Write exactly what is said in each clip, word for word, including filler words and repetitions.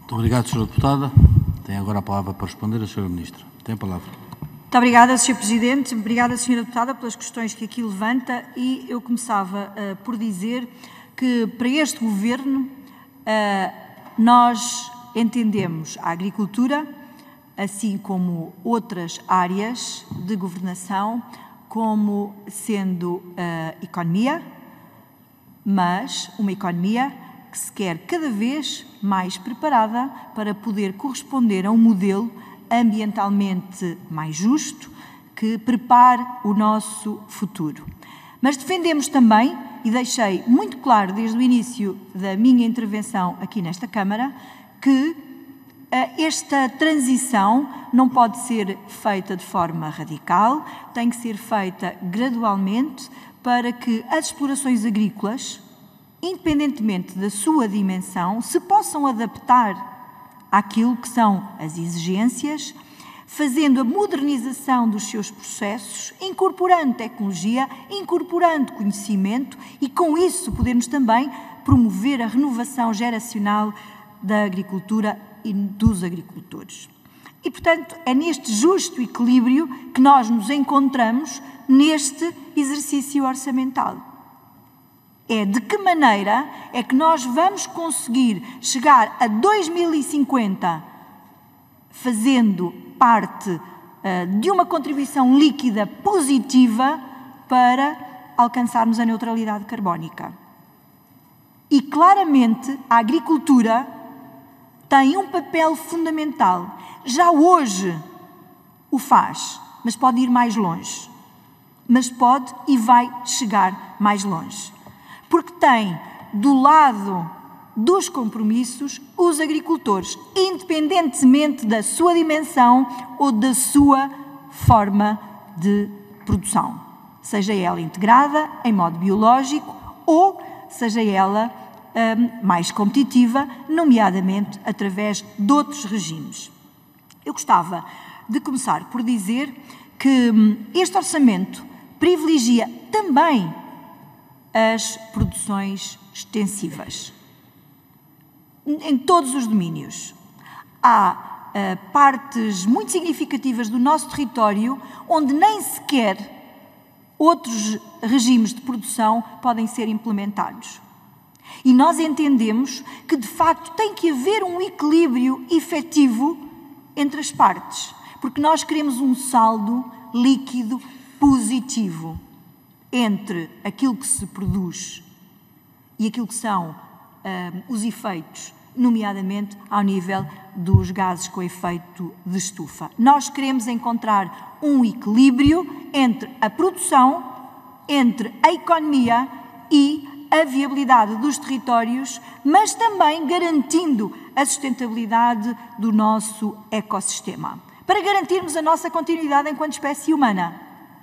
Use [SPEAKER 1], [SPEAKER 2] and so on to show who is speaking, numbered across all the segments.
[SPEAKER 1] Muito obrigado, senhora Deputada. Tem agora a palavra para responder a senhora Ministra. Tem a palavra.
[SPEAKER 2] Muito obrigada, senhor Presidente. Obrigada, senhora Deputada, pelas questões que aqui levanta. E eu começava uh, por dizer que, para este Governo, uh, nós entendemos a agricultura, assim como outras áreas de governação, como sendo uh, economia, mas uma economia que se quer cada vez mais preparada para poder corresponder a um modelo ambientalmente mais justo, que prepare o nosso futuro. Mas defendemos também, e deixei muito claro desde o início da minha intervenção aqui nesta Câmara, que esta transição não pode ser feita de forma radical, tem que ser feita gradualmente para que as explorações agrícolas, independentemente da sua dimensão, se possam adaptar àquilo que são as exigências, fazendo a modernização dos seus processos, incorporando tecnologia, incorporando conhecimento e, com isso, podermos também promover a renovação geracional da agricultura e dos agricultores. E, portanto, é neste justo equilíbrio que nós nos encontramos neste exercício orçamental. É de que maneira é que nós vamos conseguir chegar a dois mil e cinquenta fazendo parte uh, de uma contribuição líquida positiva para alcançarmos a neutralidade carbónica. E claramente a agricultura tem um papel fundamental. Já hoje o faz, mas pode ir mais longe. Mas pode e vai chegar mais longe. Porque tem, do lado dos compromissos, os agricultores, independentemente da sua dimensão ou da sua forma de produção. Seja ela integrada, em modo biológico, ou seja ela um, mais competitiva, nomeadamente através de outros regimes. Eu gostava de começar por dizer que um, este orçamento privilegia também as produções extensivas, em todos os domínios. Há uh, partes muito significativas do nosso território onde nem sequer outros regimes de produção podem ser implementados. E nós entendemos que, de facto, tem que haver um equilíbrio efetivo entre as partes, porque nós queremos um saldo líquido positivo entre aquilo que se produz e aquilo que são uh, os efeitos, nomeadamente ao nível dos gases com efeito de estufa. Nós queremos encontrar um equilíbrio entre a produção, entre a economia e a viabilidade dos territórios, mas também garantindo a sustentabilidade do nosso ecossistema, para garantirmos a nossa continuidade enquanto espécie humana.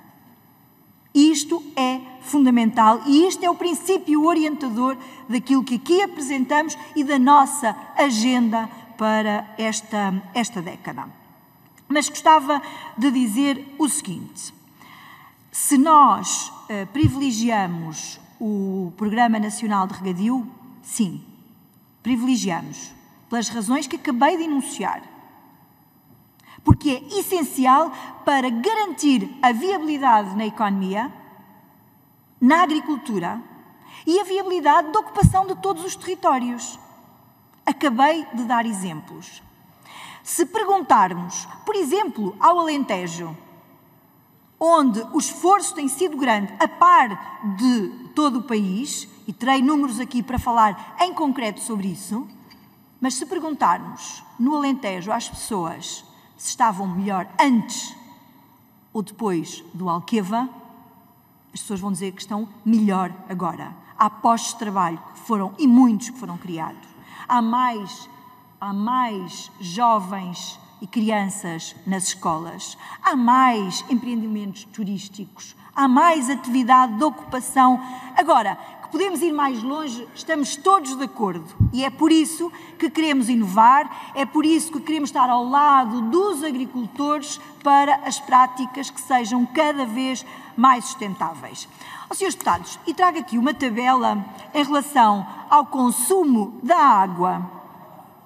[SPEAKER 2] Isto é fundamental e isto é o princípio orientador daquilo que aqui apresentamos e da nossa agenda para esta, esta década. Mas gostava de dizer o seguinte: se nós uh, privilegiamos o Programa Nacional de Regadio, sim, privilegiamos, pelas razões que acabei de enunciar. Porque é essencial para garantir a viabilidade na economia, na agricultura e a viabilidade da ocupação de todos os territórios. Acabei de dar exemplos. Se perguntarmos, por exemplo, ao Alentejo, onde o esforço tem sido grande a par de todo o país, e terei números aqui para falar em concreto sobre isso, mas se perguntarmos no Alentejo às pessoas se estavam melhor antes ou depois do Alqueva, as pessoas vão dizer que estão melhor agora. Há postos de trabalho que foram, e muitos que foram criados. Há mais, há mais jovens e crianças nas escolas. Há mais empreendimentos turísticos. Há mais atividade de ocupação. Agora, podemos ir mais longe, estamos todos de acordo. E é por isso que queremos inovar, é por isso que queremos estar ao lado dos agricultores para as práticas que sejam cada vez mais sustentáveis. Ó, senhores deputados, e trago aqui uma tabela em relação ao consumo da água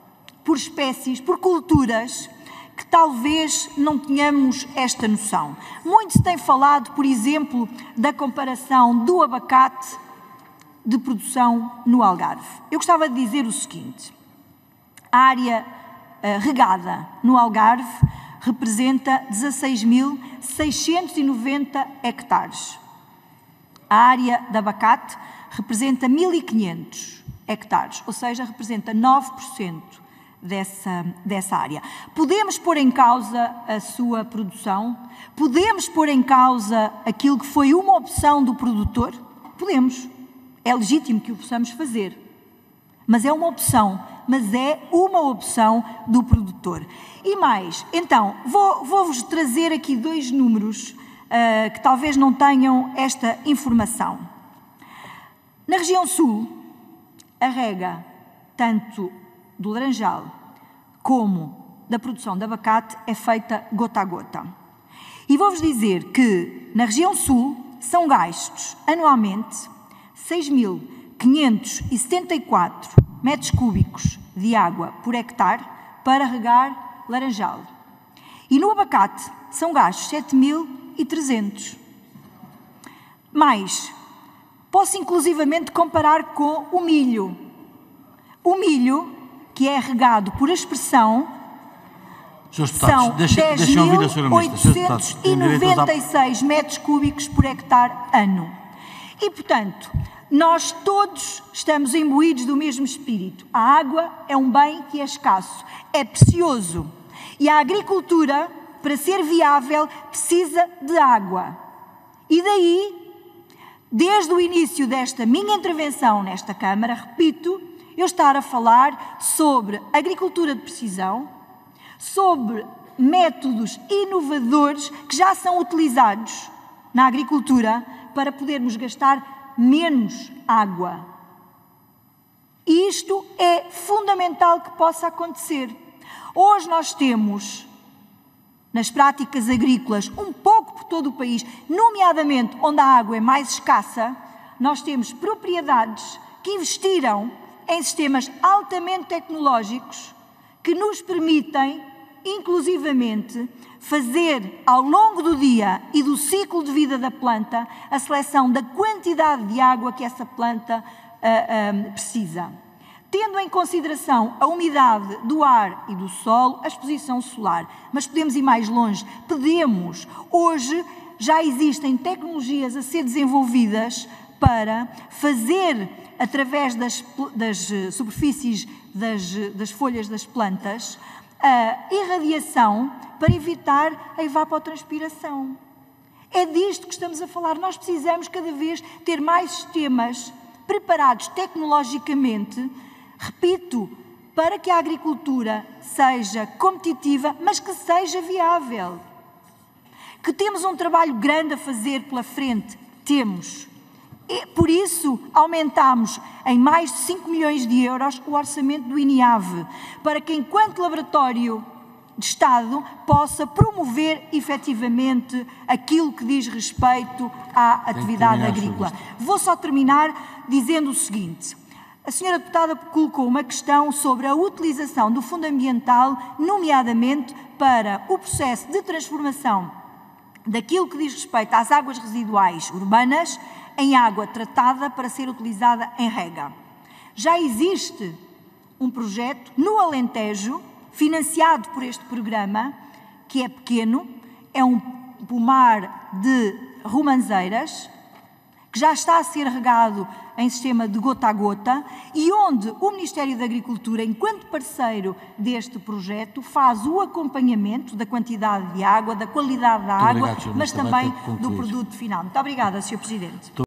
[SPEAKER 2] por espécies, por culturas, que talvez não tenhamos esta noção. Muito se tem falado, por exemplo, da comparação do abacate de produção no Algarve. Eu gostava de dizer o seguinte: a área uh, regada no Algarve representa dezasseis mil seiscentos e noventa hectares. A área de abacate representa mil e quinhentos hectares, ou seja, representa nove por cento dessa, dessa área. Podemos pôr em causa a sua produção? Podemos pôr em causa aquilo que foi uma opção do produtor? Podemos. É legítimo que o possamos fazer. Mas é uma opção, mas é uma opção do produtor. E mais, então, vou, vou-vos trazer aqui dois números uh, que talvez não tenham esta informação. Na região sul, a rega, tanto do laranjal como da produção de abacate, é feita gota a gota. E vou-vos dizer que na região sul são gastos anualmente seis mil quinhentos e setenta e quatro metros cúbicos de água por hectare para regar laranjal. E no abacate são gastos sete mil e trezentos. Mais, posso inclusivamente comparar com o milho. O milho, que é regado por aspersão, são dez mil oitocentos e noventa e seis metros cúbicos por hectare ano. E, portanto, nós todos estamos imbuídos do mesmo espírito. A água é um bem que é escasso, é precioso. E a agricultura, para ser viável, precisa de água. E daí, desde o início desta minha intervenção nesta Câmara, repito, eu estar a falar sobre agricultura de precisão, sobre métodos inovadores que já são utilizados na agricultura para podermos gastar menos água. E isto é fundamental que possa acontecer. Hoje nós temos, nas práticas agrícolas, um pouco por todo o país, nomeadamente onde a água é mais escassa, nós temos propriedades que investiram em sistemas altamente tecnológicos que nos permitem, inclusivamente, fazer ao longo do dia e do ciclo de vida da planta a seleção da quantidade de água que essa planta uh, uh, precisa. Tendo em consideração a umidade do ar e do solo, a exposição solar. Mas podemos ir mais longe. Podemos. Hoje já existem tecnologias a ser desenvolvidas para fazer, através das, das superfícies das, das folhas das plantas, a irradiação para evitar a evapotranspiração. É disto que estamos a falar. Nós precisamos cada vez ter mais sistemas preparados tecnologicamente, repito, para que a agricultura seja competitiva, mas que seja viável. Que temos um trabalho grande a fazer pela frente, temos. E, por isso, aumentámos em mais de cinco milhões de euros o orçamento do INIAV, para que, enquanto laboratório de Estado, possa promover efetivamente aquilo que diz respeito à atividade agrícola. Vou só terminar dizendo o seguinte. A senhora deputada colocou uma questão sobre a utilização do fundo ambiental, nomeadamente para o processo de transformação daquilo que diz respeito às águas residuais urbanas em água tratada para ser utilizada em rega. Já existe um projeto no Alentejo, financiado por este programa, que é pequeno, é um pomar de romanzeiras, que já está a ser regado em sistema de gota a gota e onde o Ministério da Agricultura, enquanto parceiro deste projeto, faz o acompanhamento da quantidade de água, da qualidade da água, mas também do produto final. Muito obrigada, senhor Presidente.